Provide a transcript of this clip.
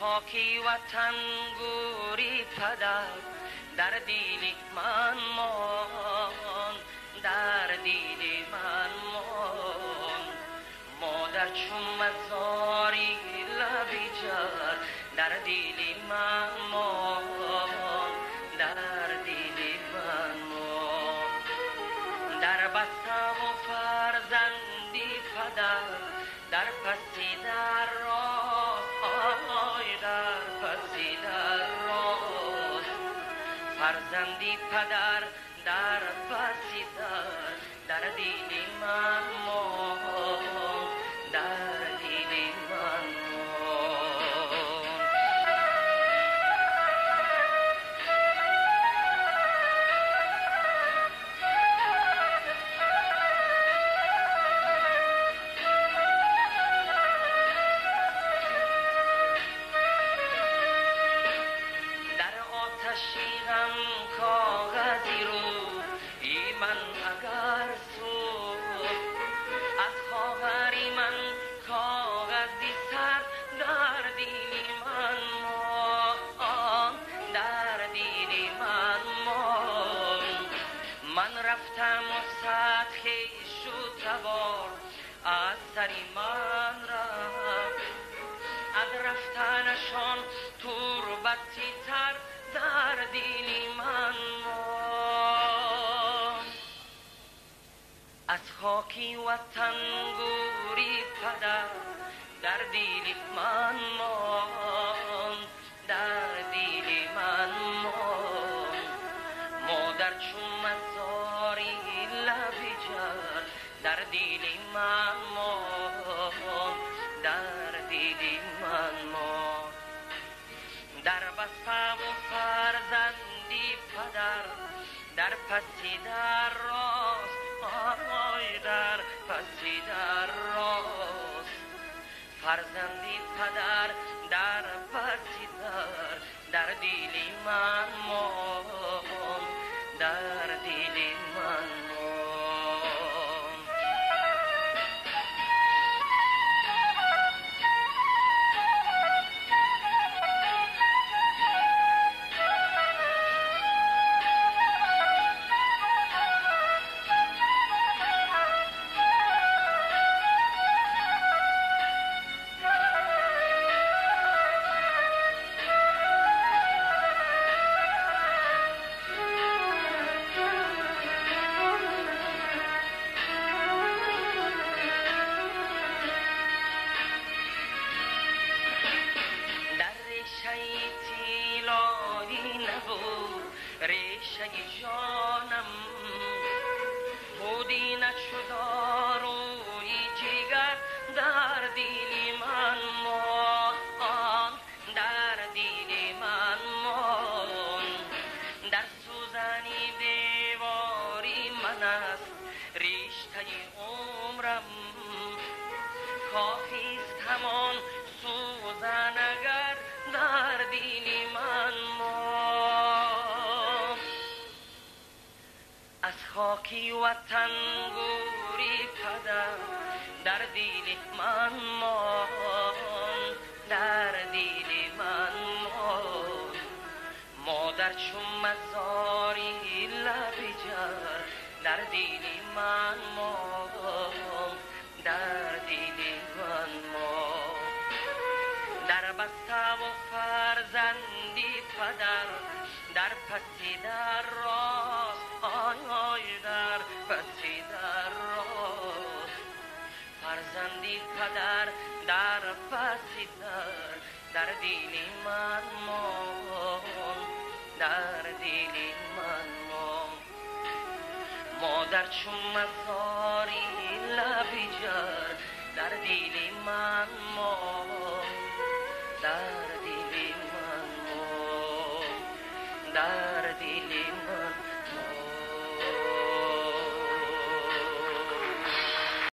خاکی وطن گوری پدر در دیل من مان، در دیل من مان. مادر چون مزاری لبی جر در دیل من مان، در دیل من مان. در بستم و فرزندی پدر در پسی در راست، آی در پسی در راست. فرزندی پدر در پسی در دیل من مان، در دیل من مان. شیرم کاغذی رو ای من اگر سوز، از خواهری من کاغذی سر در دیل من مان، در دیل من مان. من رفتم و سطح شد سوار از سری من رفت، از رفتنشان تربتی تر در دیل من مان. از خاکی وطن گوری پدر در دیل من مان، در دیل من مان. مادر چون مزاری لبی جر در دیل من مان، در دیل من مان. در بستم و فرزندی پدر در پسی در راست، آی در پسی در راست. فرزندی پدر در پسی در دیل من مان، در دیل من مان. ریشه جانم بودی نشد روی جگر در دیل من مان، در دیل من مان. در سوزنی دیواری من است ریشه عمرم، کافیست همان سوزن اگر در دیل من مان. از خاکی وطن گوری پدر در دیل من مان، در دیل من مان. مادر چون مزاری لبی جر در دیل من مان، در دیل من مان. در بستم و فرزندی پدر در پسی در راست، آی در پسی در راست. فرزندی پدر در پسی در دیل من مان، در دیل من مان. مادر چون مزاری لبی جر در دیل من مان، در